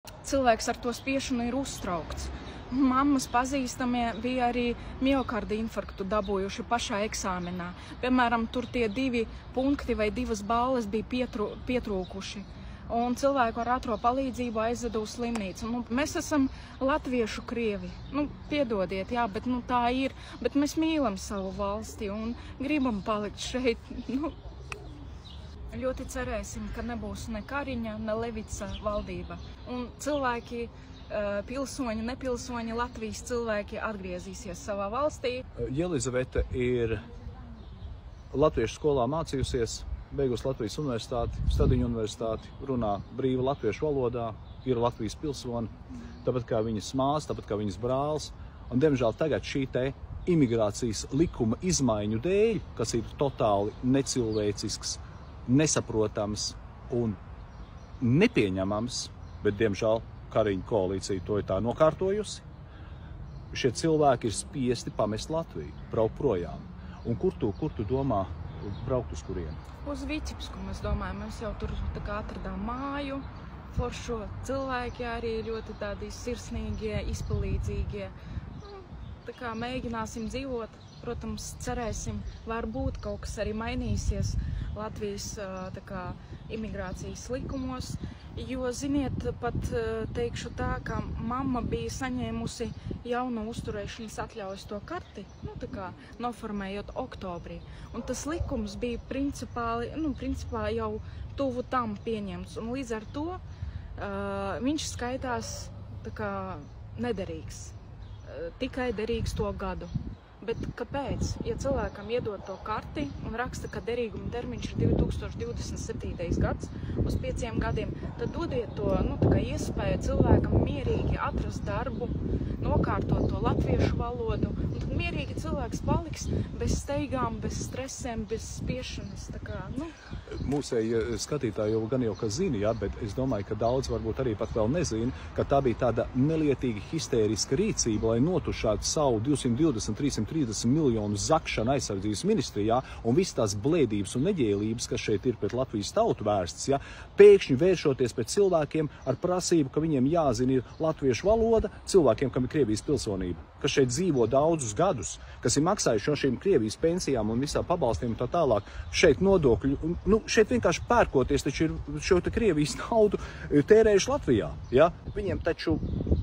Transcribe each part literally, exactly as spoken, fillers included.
cilvēks ar to spiešanu ir uztraukts. Mammas pazīstamie bija arī miokarda infarktu dabūjuši pašā eksāmenā. Piemēram, tur tie divi punkti vai divas balles bija pietrū, pietrūkuši. Un cilvēku ar ātro palīdzību aizveda uz slimnīcu. Nu, mēs esam latviešu krievi. Nu, piedodiet, jā, bet nu, tā ir. Bet mēs mīlam savu valsti un gribam palikt šeit. Nu, ļoti cerēsim, ka nebūs ne Kariņa, ne Levica valdība. Un cilvēki, pilsoņi, nepilsoņi, Latvijas cilvēki atgriezīsies savā valstī. Jelizavete ir latviešu skolā mācījusies, beigus Latvijas universitāti, Stadiņu universitāti, runā brīvi latviešu valodā, ir Latvijas pilsoni, tāpat kā viņas māsa, tāpat kā viņas brālis. Un, diemžēl, tagad šī te imigrācijas likuma izmaiņu dēļ, kas ir totāli necilvēcisks, nesaprotams un nepieņemams, bet, diemžēl, Kariņa koalīcija to ir tā nokārtojusi. Šie cilvēki ir spiesti pamest Latviju, braukt projām. Un kur tu, kur tu domā braukt uz kurieni? Uz Vitebsku, mēs domājam, mēs jau tur tā kā atradām māju, foršo cilvēki arī ļoti tādi sirsnīgie, izpalīdzīgie. Nu, tā kā mēģināsim dzīvot, protams, cerēsim, varbūt kaut kas arī mainīsies Latvijas tā kā imigrācijas likumos. Jo, ziniet, pat teikšu tā, ka mamma bija saņēmusi jaunu uzturēšanas atļaujas to karti, nu tā kā noformējot oktobrī. Un tas likums bija principāli, nu, principā jau tuvu tam pieņemts. Un līdz ar to uh, viņš skaitās tā kā nederīgs, uh, tikai derīgs to gadu. Bet kāpēc? Ja cilvēkam iedod to karti un raksta, ka derīguma termiņš ir divi tūkstoši divdesmit septītais gads uz pieciem gadiem, tad dodiet to nu, tā kā iespēju cilvēkam mierīgi atrast darbu, nokārtot to latviešu valodu, un tad mierīgi cilvēks paliks bez steigām, bez stresiem, bez spiešanas. Tā kā, nu. Mūsēji skatītāji jau gan jau ka zina, ja, bet es domāju, ka daudz varbūt arī pat vēl nezina, ka tā bija tāda nelietīgi histēriska rīcība, lai notušātu savu divsimt divdesmit, trīsimt trīsdesmit miljonu zakšanu aizsardzības ministrijā un visas tās blēdības un neģēlības, kas šeit ir pret Latvijas tautu vērstas, ja, pēkšņi vēršoties pret cilvēkiem ar prasību, ka viņiem jāzina ir latviešu valoda, cilvēkiem, kam ir Krievijas pilsonība, kas šeit dzīvo daudzus gadus, kas ir maksājuši no šīm Krievijas pensijām un visā pabalstiem un tā tālāk, šeit nodokļu, un, nu, šeit vienkārši pērkoties, taču ir šo te Krievijas naudu tērējuši Latvijā, ja? Viņiem taču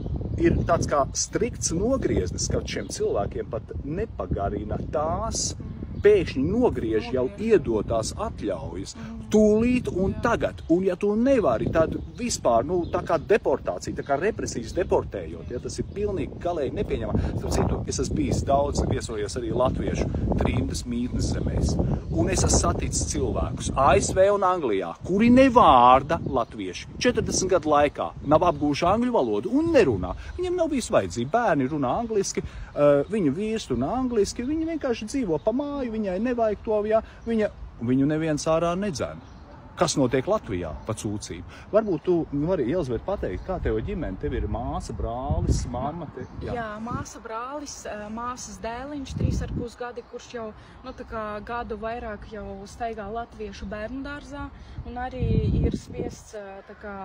ir tāds kā strikts nogrieznis, ka šiem cilvēkiem pat nepagarina tās, pēkšņi nogriež jau iedotās atļaujas, tūlīt un tagad. Un ja tu nevari, tad vispār, nu, tā kā deportācija, tā kā represijas deportējot, ja, tas ir pilnīgi galēji nepieņemami. Starp citu, es esmu bijis daudz, viesojies arī latviešu trimdas mītnes zemēs. Un es esmu saticis cilvēkus A S V un Anglijā, kuri nevārda latvieši. četrdesmit gadu laikā nav apgūši angļu valodu un nerunā. Viņiem nav bijis vajadzība. Bērni runā angliski, uh, viņu vīrs runā angliski, viņi vienkārši dzīvo pa māju, viņai nevajag to, ja, viņa, viņu neviens ārā nedzēna. Kas notiek Latvijā pa cūcību? Varbūt tu vari, Jelizavete, pateikt, kā tev ģimene? Tev ir māsa, brālis, mamma? Te, jā. jā, māsa, brālis, māsas dēliņš, trīs ar pus gadi, kurš jau nu, tā kā gadu vairāk jau staigā latviešu bērnu dārzā un arī ir spiests tā kā,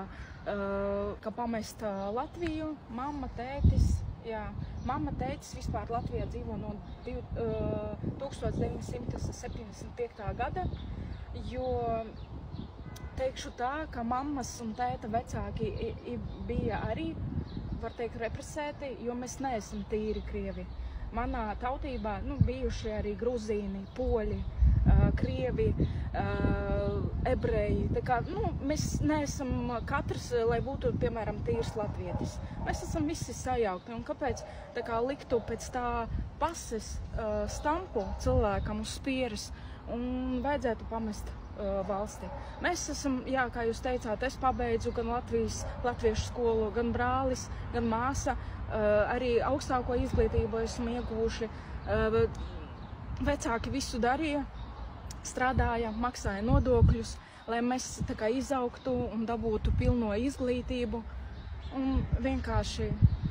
ka pamest Latviju, mamma, tētis. Jā, mamma, tētis vispār Latvijā dzīvo no tūkstoš deviņi simti septiņdesmit piektā gada, jo teikšu tā, ka mammas un tēta vecāki bija arī, var teikt, represēti, jo mēs neesam tīri krievi. Manā tautībā nu, bijuši arī gruzīni, poļi, krievi, ebreji. Tā kā, nu, mēs neesam katrs, lai būtu, piemēram, tīrs latvietis. Mēs esam visi sajaukti. Un kāpēc tā kā liktu pēc tā pases stampu cilvēkam uz spieres un vajadzētu pamest valsti? Mēs esam, jā, kā jūs teicāt, es pabeidzu gan Latvijas, latviešu skolu, gan brālis, gan māsa. Arī augstāko izglītību esmu ieguvuši. Vecāki visu darīja. Strādāja, maksāja nodokļus, lai mēs tā kā izaugtu un dabūtu pilno izglītību. Un vienkārši